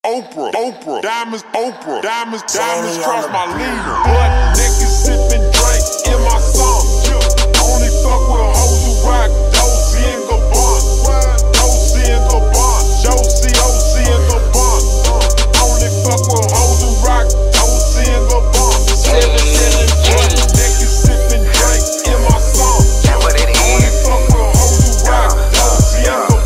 Oprah, Oprah, diamonds, Oprah, diamonds, diamonds cross my leader. Butt naked, sipping drink in my song. Only fuck with hoes who rock Dolce and Gabbana, Dolce and Gabbana, Josie, OC and Gabbana. Only fuck with hoes who rock Dolce and Gabbana. Butt naked, sipping drink in my song. Only fuck with hoes who rock Dolce and Gabbana.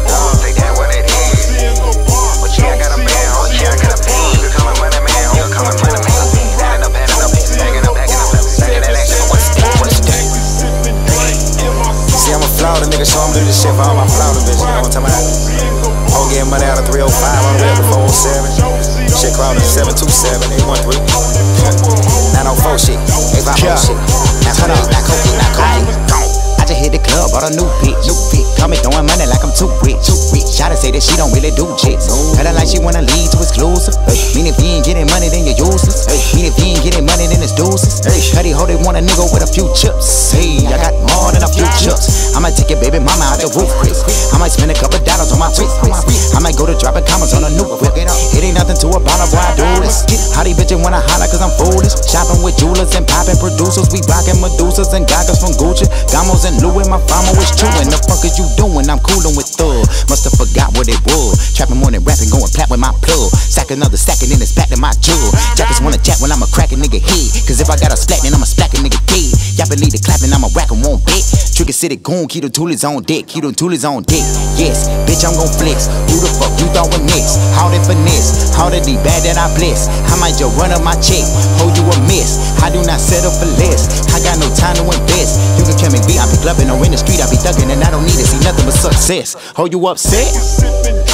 Florida nigga, show them do this shit for all my Florida bitches, you know what I'm talking about? Oh, getting money out of 305 on the way up to 407. Shit called 727, 813. 904 shit, 850 shit. Now turn up, not coke. I just hit the club, bought a new bitch. Call me throwing money like I'm too rich. Shawty say that she don't really do jits. Kinda like she wanna lead to exclusive. Mean if you ain't getting money, then you're useless. Mean if you ain't getting money, then it's deuces. Cuddy ho, they want a nigga with a few chips. Hey, I got more than a few chips. I might take your baby mama out the roof, Chris. I might spend a couple dollars on my wrist. I might go to dropping commas on a new whip. It ain't nothing to a baller, boy, I do this. How these bitches wanna holler cause I'm foolish. Shopping with jewelers and popping producers. We rockin' Medusas and Gagas from Gucci. Gamos and Louis, my farmer was chewing. The fuck is you doing? I'm coolin' with thug. Musta forgot what it was. Trapping more than rapping, going plat with my plug. Sack another stack and then it's back to my jug. Jackets wanna jack when I'm a crackin' nigga head. Cause if I got a splat, then I'm a splackin' nigga dead. Y'all believe the clapping, I'm a rackin' won't bet. Trigger City goon, keep the toolies on deck. Keep the toolies on deck. Yes, bitch, I'm gon' flex. Who the fuck you thought was next? How they finesse? How they be bad that I bless? I might just run up my check. Hold you a miss. I do not settle for less. I got no time to invest. You can kill me, I be clubbing or in the street, I be thugging and I don't need to see nothing but success. Hold you upset?